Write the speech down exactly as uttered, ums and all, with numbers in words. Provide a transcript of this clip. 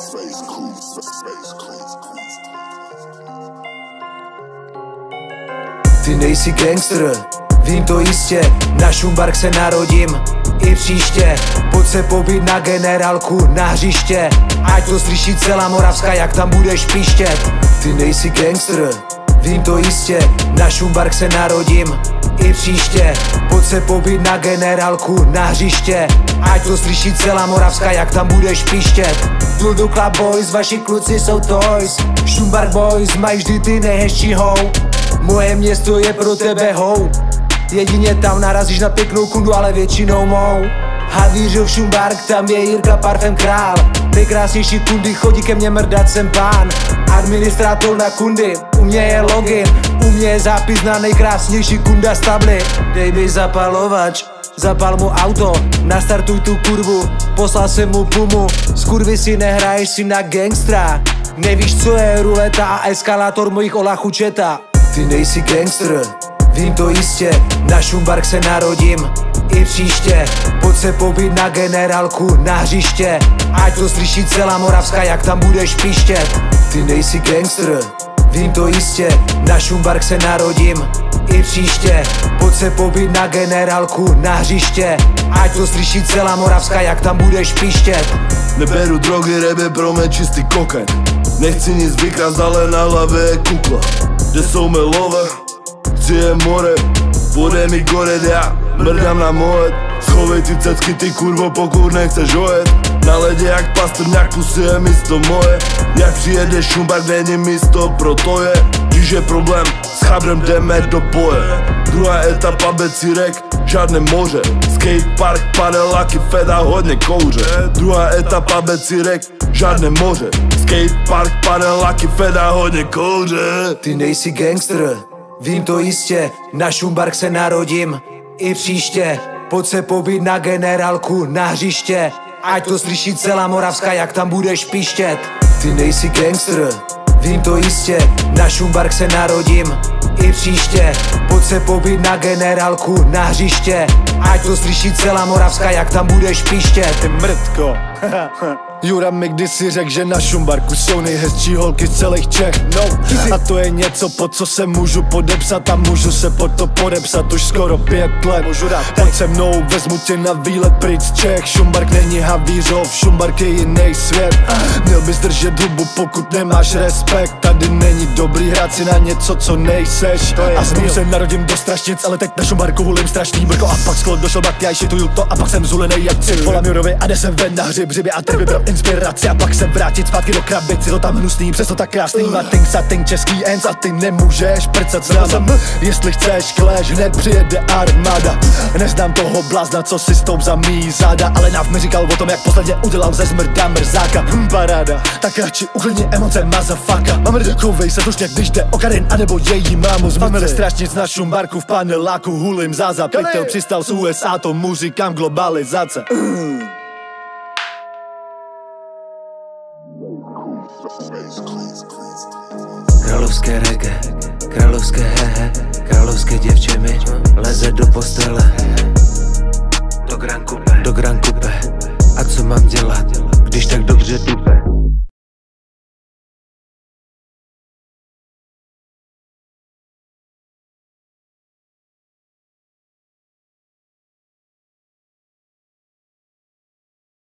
Ty nejsi gangster, vím to jistě, na Šumbark se narodím i příště. Pojď se pobít na generálku, na hřiště, ať to slyší celá Moravska, jak tam budeš pištět. Ty nejsi gangster, vím to jistě, na Šumbark se narodím i příště. Pojď se pobít na generálku, na hřiště, ať to slyší celá Moravska, jak tam budeš pištět. Ludu Club Boys, vaši kluci jsou toys, Šumbark Boys mají vždy ty nejhezčí hou. Moje město je pro tebe hou, jedině tam narazíš na pěknou kundu, ale většinou mou. Havířov Šumbark, tam je Jirka Parfém král, nejkrásnější kundy chodí ke mně mrdat, jsem pán. Administrátor na kundy, u mě je login, u mě je zápis na nejkrásnější kunda z tably. Dej mi zapalovač, zapal mu auto, nastartuj tu kurvu, poslal jsem mu pumu. Skurvy si nehraješ si na gangstra, nevíš co je ruleta a eskalátor mojich olachů četa. Ty nejsi gangster, vím to jistě, na Šumbark se narodím i příště. Pojď se pobít na generálku, na hřiště, ať to slyší celá Moravska, jak tam budeš pištět. Ty nejsi gangster, vím to jistě, na Šumbark se narodím i příště. Pojď se pobít na generálku, na hřiště, ať to slyší celá Moravska, jak tam budeš pištět. Neberu drogy, rap je pro mě čistý kokain. Nechci nic vykrást, ale na hlavě je kukla. Kde jsou mé love, chci je more, bude mi goret, já mrdám na molet. Schovej ty cecky, ty kurvo, pokud nechceš ojet. Na ledě jak pastrňák, pusy je místo moje. Jak přijede Šumbark, není místo, proto je. Když je problém, s chabrem jdeme do boje. Druhá etapa Becírek, žádné moře. Skatepark, paneláky, feda, hodně kouře. Druhá etapa Becírek, žádné moře. Skatepark, paneláky, feda, hodně kouře. Ty nejsi gangster, vím to jistě, na Šumbark se narodím i příště. Pojď se pobít na generálku, na hřiště, ať to slyší celá Moravska, jak tam budeš pištět. Ty nejsi gangster, vím to jistě, na Šumbark se narodím i příště. Pojď se pobít na generálku, na hřiště, ať to slyší celá Moravska, jak tam budeš pištět. Ty mrdko. Jura mi kdysi řekl, že na Šumbarku jsou nejhezčí holky z celých Čech. No, a to je něco, pod co se můžu podepsat a můžu se pod to podepsat už skoro pět let. Můžu dát, pojď se mnou, vezmu tě na výlet pryč z Čech. Šumbark není Havířov, Šumbark je jiný svět. Měl bys držet hubu, pokud nemáš respekt. Tady není dobrý hrát si na něco, co nejseš. A znovu se narodím do strašnic, ale teď na Šumbarku hulím strašný brko. A pak sklo došel bat, já šituju to a pak jsem zulenej jak cip. Volám Jurovi a jde se ven na hřib, hřibě a trvy pro inspiraci a pak se vrátit zpátky do krabici. To tam hnusný, přesto tak krásný. Mating, sating, český ens a ty nemůžeš prcat s náma. Jestli chceš clash, hned přijede armáda. Neznám toho blázna, co si stoup za mý záda, ale Nav mi říkal o tom, jak posledně udělal ze zmrda mrzáka. Hm, paráda, tak radši uklidni emoce, mazafaka. Mám rdekovej se tušně, když jde o Karin anebo její mámu z Family strašnic na Šumbarku v paneláku hulím záza. Pytel přistal z U S A, tomu říkám globalizace. Královské reggae, královské hehe, královské děvče mi leze do postele.